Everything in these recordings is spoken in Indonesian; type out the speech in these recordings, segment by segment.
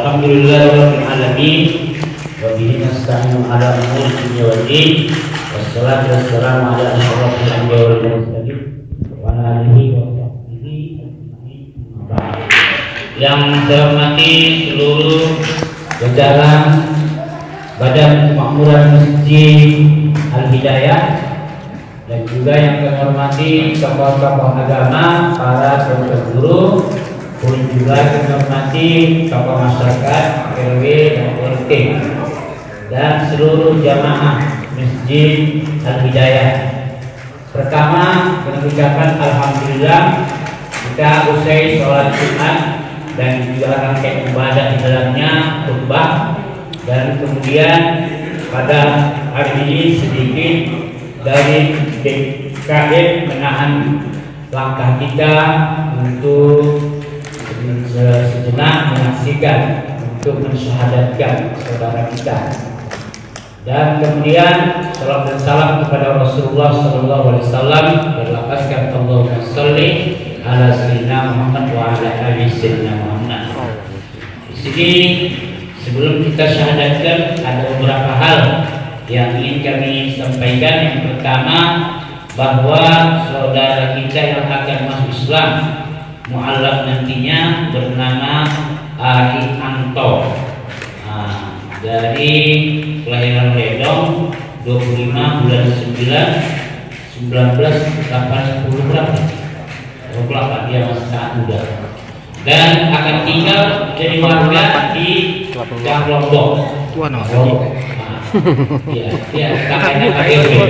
Alhamdulillahirabbil alamin wa bihi nasta'inu ala umuri dunya waddin wassalatu wassalamu ala asyrofil anbiya'i wal mursalin wa ala alihi wa sahbihi ajma'in. Yang saya hormati seluruh jajaran Badan Kemakmuran Masjid Al-Hidayah dan juga yang kami hormati tokoh-tokoh agama, para guru, pun juga kami hormati tokoh masyarakat RW dan RT dan seluruh jamaah Masjid Al-Hidayah. Pertama, kami ucapkan alhamdulillah kita usai sholat Jumat dan juga rangkaian ibadah di dalamnya khutbah, dan kemudian pada hari ini sedikit dari DKM menahan langkah kita untuk sejenak menyaksikan untuk mensyahadatkan saudara kita, dan kemudian salam dan salam kepada Rasulullah SAW berlapaskan Allahumma sholli ala sayyidina Muhammad wa ala ali sayyidina Muhammad. Di sini sebelum kita syahadatkan ada beberapa hal yang ingin kami sampaikan. Yang pertama, bahwa saudara kita yang akan masuk Islam mu'allaf nantinya bernama Ari Anto, dari kelahiran Redong 25 bulan 9 1980 berapa? 28, dia masih sangat muda dan akan tinggal jadi warga di Lombok. Ya, kakaknya KW,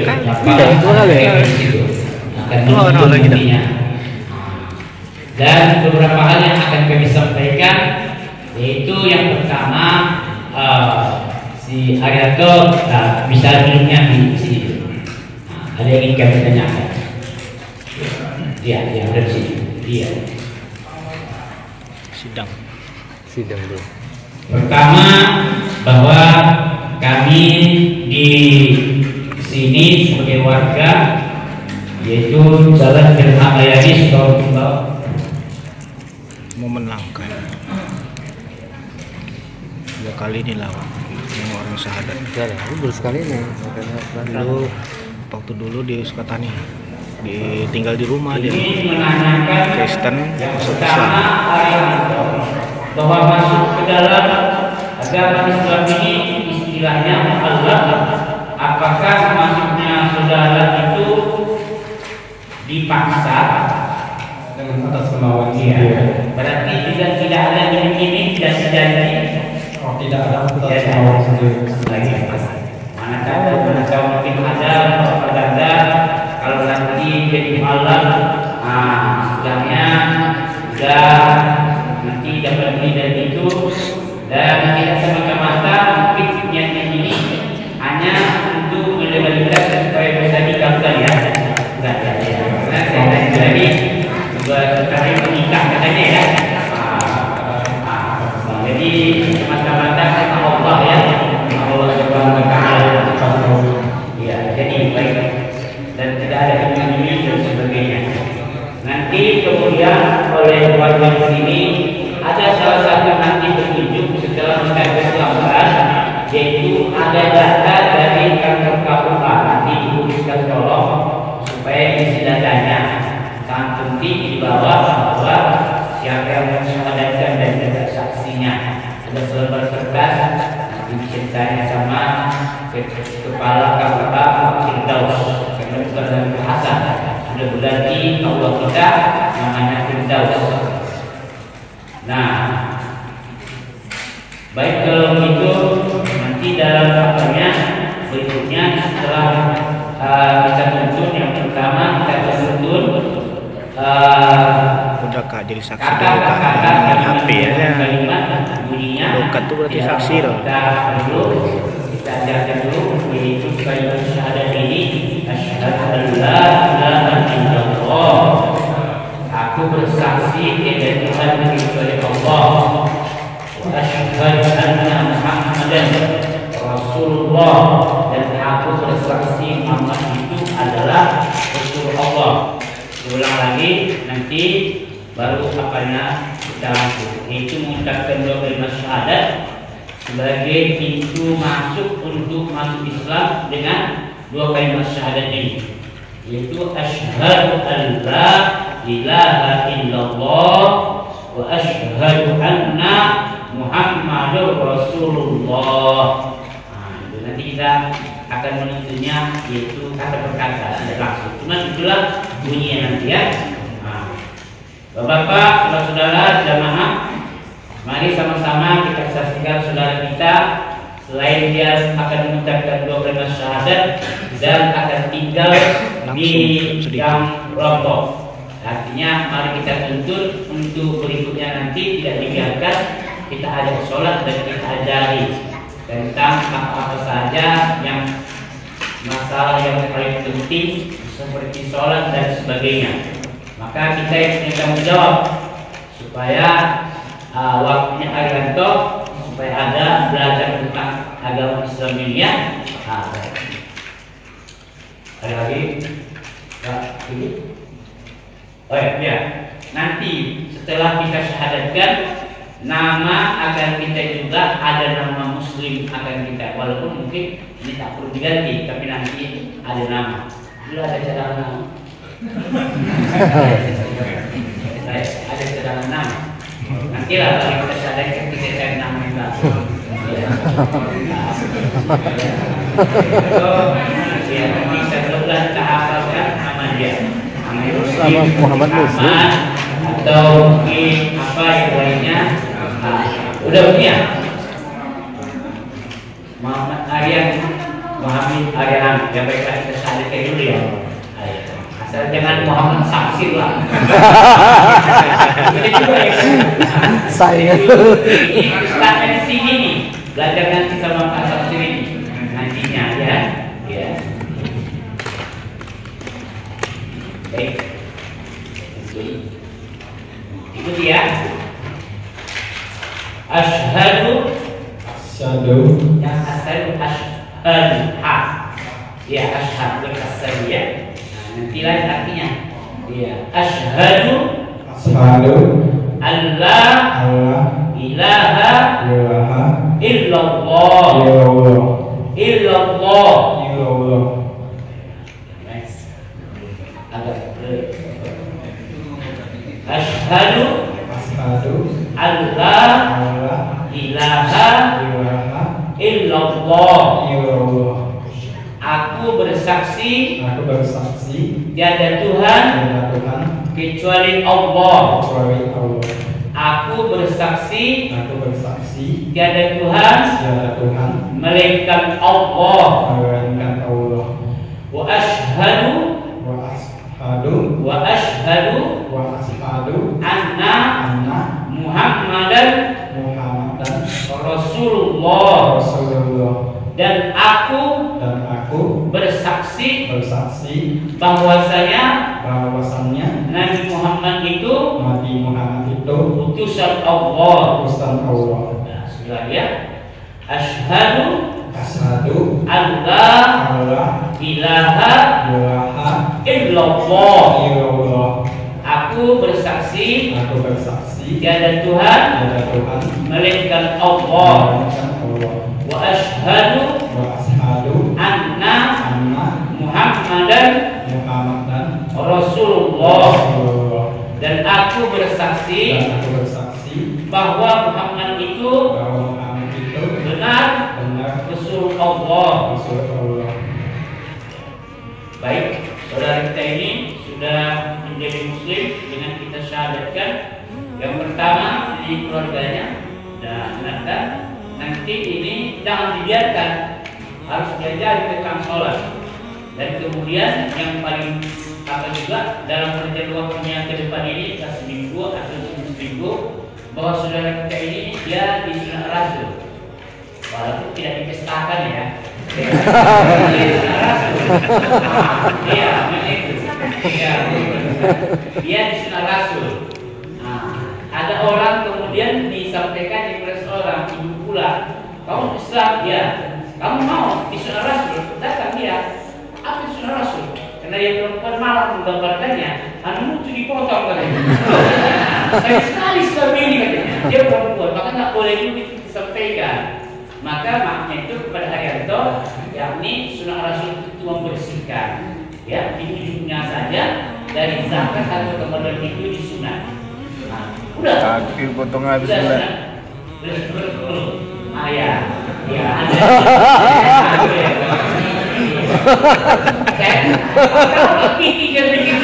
dan beberapa hal yang akan kami sampaikan, yaitu yang pertama, si Arianto bisa duduknya di sini. Ada yang ingin kami tanyakan? Ya, yang ada di sini. Iya. Sidang dulu. Pertama, bahwa kami di sini sebagai warga, yaitu Jalan Gerham Layani Sukawati, momen langka. 2 kali ini lah yang orang syahadat. Baru sekali nih. Lalu waktu dulu di Sukatani, tinggal di rumah dia Kristen masuk Islam. Bahwa masuk ke dalam agama Islam ini istilahnya Allah. Apakah masuknya saudara itu dipaksa dengan atas kemauan dia? Berarti tidak ada ini tidak terjadi. Oh, tidak ada atas kemauan sendiri lagi. Mana tahu mungkin ada kalau nanti jadi Allah, istilahnya sudah nanti dapat dan itu, dan tidak semata-mata mungkin niatnya ini hanya untuk melegalitas supaya bisa dikabulkan ya. Enggak ya. Karena saya tadi juga sekali menikah katanya ya. Jadi semata-mata kata Allah ya, Allah Subhanahu wa taala. Ya, jadi baik, dan tidak ada ini dan sebagainya. Nanti kemudian oleh warga sini ada salah satu nanti petunjuk setelah kita keselamatan, yaitu ada data dari kantor KUA, nanti dituliskan tolong supaya isi datanya sangat penting di bawah bahwa siapa yang mensyahadatkan dan juga saksinya. Ada selebar kertas nanti diceritanya sama kepala KUA Firdaus, karena bukan dari bahasa, sudah berarti Allah kita namanya Firdaus. Nah, baik kalau itu nanti dalam apanya berikutnya setelah kita tuntun, yang pertama kita tuntun udah Kak jadi saksi dulu Kak, main HP ya. Lokat tuh berarti saksi dong. Kita ajarkan dulu, yaitu kalimat syahadat ini, asyhadu an la ilaha illallah, aku bersaksi tiada Tuhan kecuali Allah, wa asyhadu anna Muhammadan Rasulullah, dan aku bersaksi Muhammad itu adalah Rasul Allah. Ulang lagi nanti baru apanya kita langsung, yaitu mengucapkan dua kalimat syahadat sebagai pintu masuk untuk masuk Islam dengan dua kalimat syahadat ini, yaitu asyhadu an la ilaha illallah wa asyhadu anna Muhammadur Rasulullah. Itu nanti kita akan menentunya, yaitu kata per kata tidak langsung, cuma itulah bunyinya nanti ya. Bapak-bapak, saudara-saudara jamaah, mari sama-sama kita saksikan saudara kita, selain dia akan mengucapkan dua kalimat syahadat dan akan tinggal di yang rontok. Artinya mari kita tuntut untuk berikutnya nanti tidak dibiarkan, kita ajak sholat dan kita ajari tentang apa saja yang masalah yang paling penting seperti sholat dan sebagainya. Maka kita yang punya tanggung jawab supaya waktunya Arianto supaya ada belajar tentang agama Islam ini ya. Ada lagi? Ini? Oh ya, nanti setelah kita syahadatkan, nama akan kita juga ada nama Muslim akan kita, walaupun mungkin ini tak perlu diganti, tapi nanti ada nama. Dulu ada cadangan nama. Ada cadangan nama. Nanti lah kalau kita syahadatkan kita cari nama yang baru. Ya, nanti setelah kita hafalkan nama dia. Nama Muhammad Muslim atau mungkin apa yang lainnya. Udah punya Muhammad Aryan yang baiklah kita sadarkan dulu ya. Asal jangan Muhammad Saksir lah. Ini juga ya. saya Ini startnya di sini nih. Belajar nanti sama Pak Saksir ini nantinya ya. Ya. Baik. Itu dia. Asyhadu yang asyhadu ya asyhadu asyhadu ya. Nanti lain artinya. Ya asyhadu Allah ilaha illallah asyhadu Allah ilaha illallah. Aku bersaksi tiada Tuhan kecuali Allah. Aku bersaksi tiada Tuhan melainkan Allah. Wa asyhadu anna Muhammadan Rasulullah. Dan aku bersaksi bahwasanya Nabi Muhammad itu utusan Allah. Nah, sudah ya. Asyhadu alla ilaha illallah. Aku bersaksi tiada Tuhan melainkan Allah. Wa asyhadu anna Muhammadan Rasulullah. Dan aku bersaksi bahwa Muhammad itu benar Rasul Allah. Baik, saudara kita ini sudah menjadi Muslim dengan kita syahadatkan. Yang pertama di keluarganya dan nanti ini jangan dibiarkan, harus diajari tentang sholat. Dan kemudian yang paling apa juga dalam perjalanan waktunya ke depan ini seminggu atau seminggu bahwa saudara kita ini dia disunat rasul, walaupun tidak dipestakan ya. Dia disunat rasul. Ada orang kemudian disampaikan di press orang, ibu pula, kamu Islam ya, kamu mau disunat rasul, datang dia, apa disunat rasul? Karena dia perempuan malah menggambarkannya, anu lucu dipotong katanya. Saya sekali Islam ini katanya, dia perempuan, maka nggak boleh itu disampaikan. Maka maknya itu kepada Haryanto, yakni sunnah Rasul itu membersihkan, ya, di ujungnya saja dari zakat atau kemudian itu disunat. Nah, udah. Kaki potong habis udah. Ya, ada. Kalau kiki kan bikin.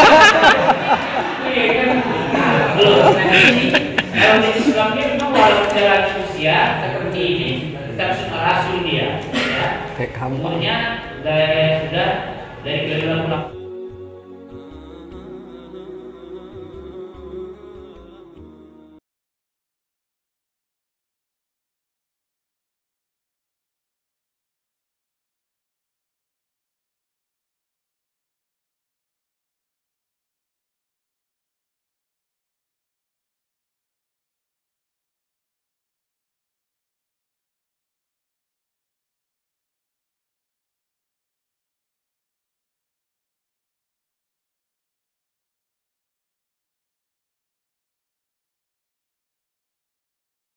Belum. Kalau di Islam ini memang walaupun dalam usia seperti ini, tetap sunnah Rasul dia. Ya. Umurnya sudah dari kelima